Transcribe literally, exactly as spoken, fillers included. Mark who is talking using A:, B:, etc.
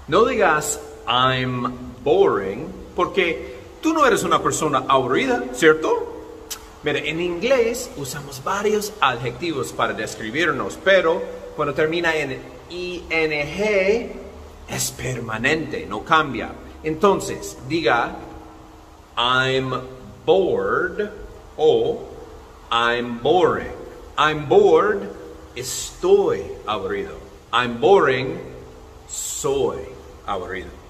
A: No digas I'm boring porque tú no eres una persona aburrida, ¿cierto? Mire, en inglés usamos varios adjetivos para describirnos, pero cuando termina en ing es permanente, no cambia. Entonces, diga I'm bored o I'm boring. I'm bored, estoy aburrido. I'm boring, soy aburrido.